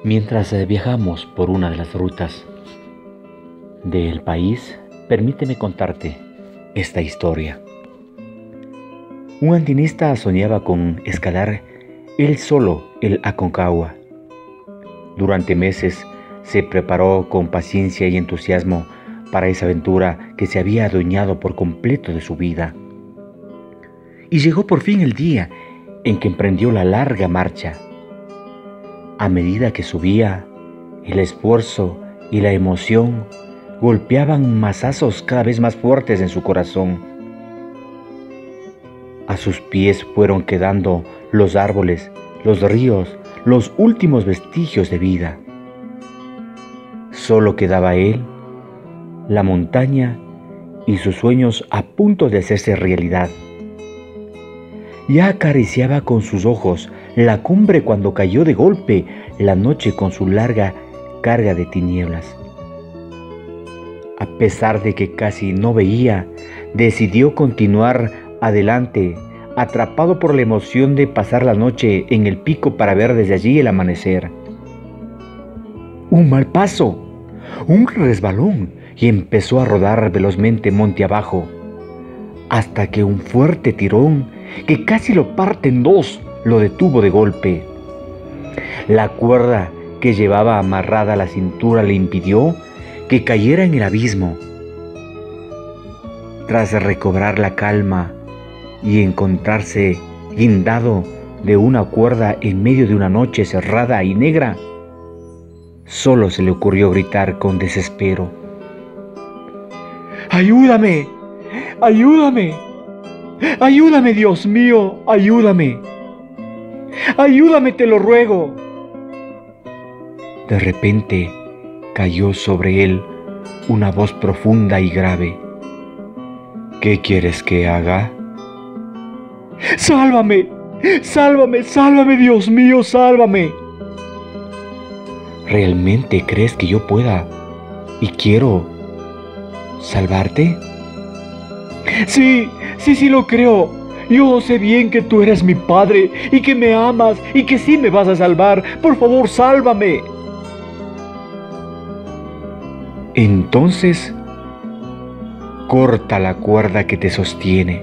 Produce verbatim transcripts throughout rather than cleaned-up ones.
Mientras eh, viajamos por una de las rutas del país, permíteme contarte esta historia. Un andinista soñaba con escalar él solo el Aconcagua. Durante meses se preparó con paciencia y entusiasmo para esa aventura que se había adueñado por completo de su vida. Y llegó por fin el día en que emprendió la larga marcha. A medida que subía, el esfuerzo y la emoción golpeaban mazazos cada vez más fuertes en su corazón. A sus pies fueron quedando los árboles, los ríos, los últimos vestigios de vida. Solo quedaba él, la montaña y sus sueños a punto de hacerse realidad. Ya acariciaba con sus ojos la cumbre cuando cayó de golpe la noche con su larga carga de tinieblas. A pesar de que casi no veía, decidió continuar adelante, atrapado por la emoción de pasar la noche en el pico para ver desde allí el amanecer. Un mal paso, un resbalón, y empezó a rodar velozmente monte abajo, hasta que un fuerte tirón que casi lo parte en dos lo detuvo de golpe. La cuerda que llevaba amarrada a la cintura le impidió que cayera en el abismo. Tras recobrar la calma y encontrarse guindado de una cuerda en medio de una noche cerrada y negra, solo se le ocurrió gritar con desespero: ¡Ayúdame! ¡Ayúdame! ¡Ayúdame, Dios mío! ¡Ayúdame! ¡Ayúdame, te lo ruego! De repente cayó sobre él una voz profunda y grave. ¿Qué quieres que haga? ¡Sálvame! ¡Sálvame! ¡Sálvame, Dios mío! ¡Sálvame! ¿Realmente crees que yo pueda y quiero salvarte? Sí, sí, sí lo creo. Yo sé bien que tú eres mi padre y que me amas y que sí me vas a salvar. Por favor, sálvame. Entonces, corta la cuerda que te sostiene.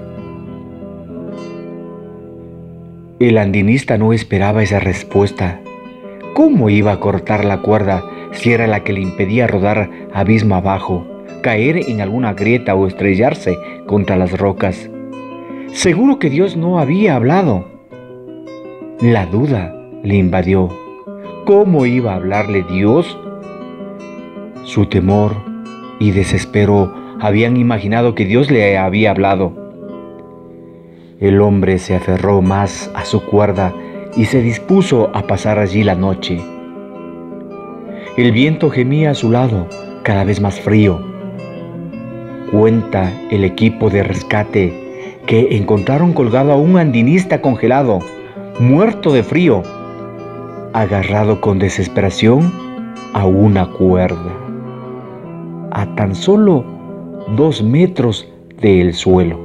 El andinista no esperaba esa respuesta. ¿Cómo iba a cortar la cuerda si era la que le impedía rodar abismo abajo, caer en alguna grieta o estrellarse contra las rocas? Seguro que Dios no había hablado. La duda le invadió. ¿Cómo iba a hablarle Dios? Su temor y desespero habían imaginado que Dios le había hablado. El hombre se aferró más a su cuerda y se dispuso a pasar allí la noche. El viento gemía a su lado, cada vez más frío. Cuenta el equipo de rescate que encontraron colgado a un andinista congelado, muerto de frío, agarrado con desesperación a una cuerda, a tan solo dos metros del suelo.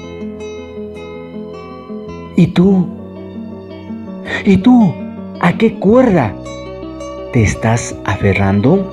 ¿Y tú? ¿Y tú? ¿A qué cuerda te estás aferrando?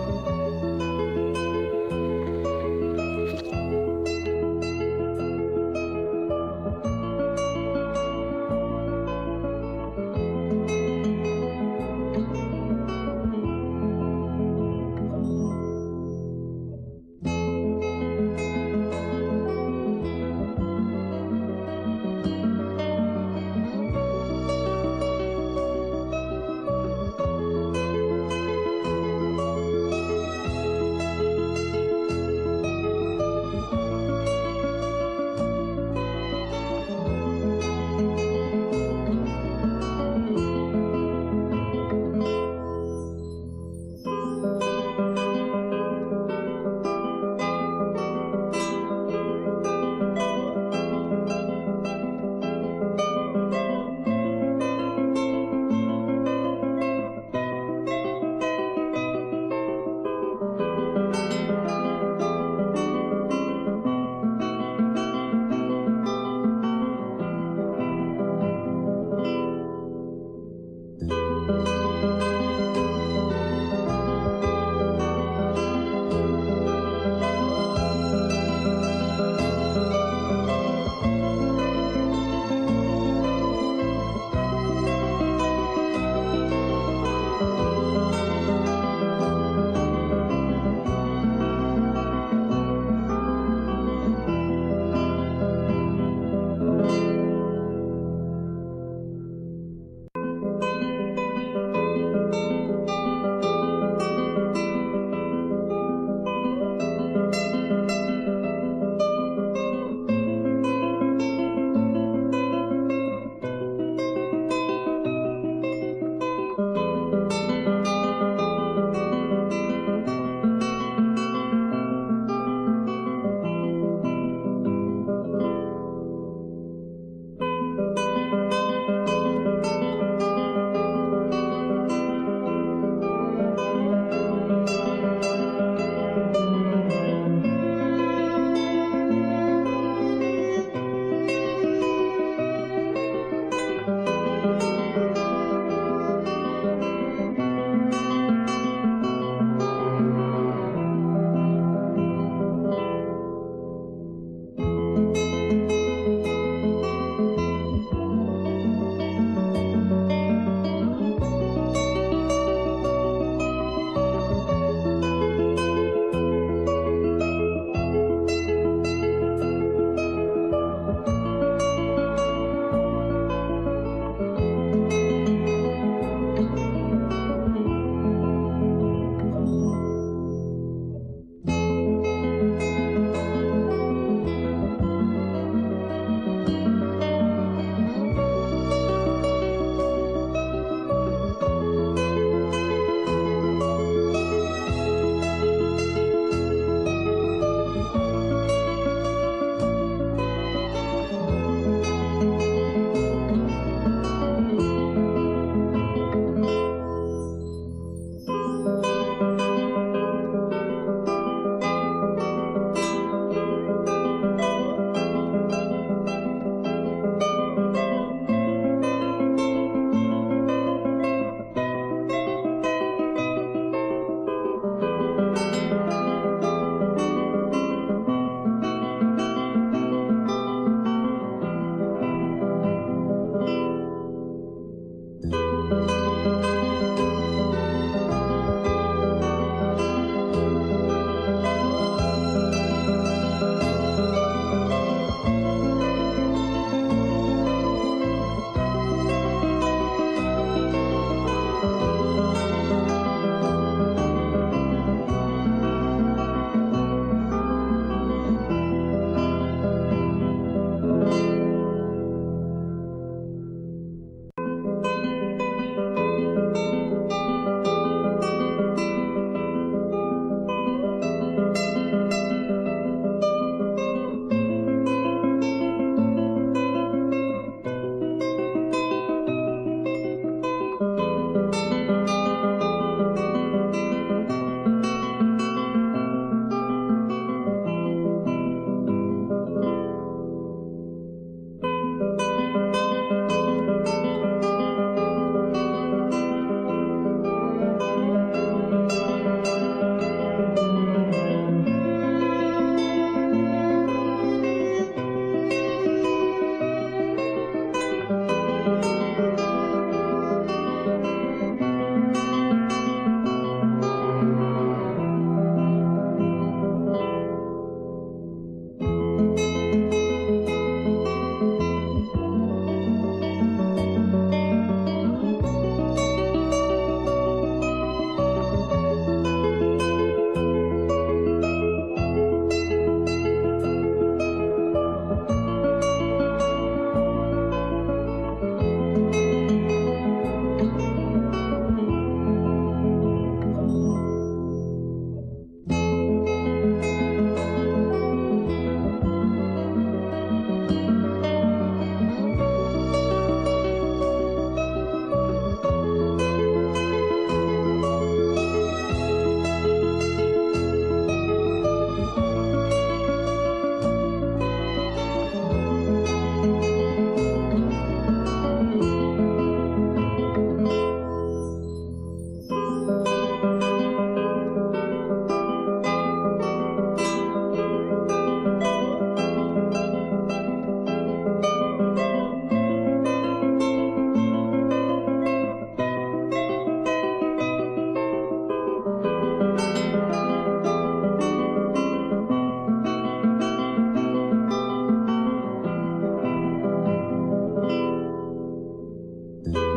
Thank you.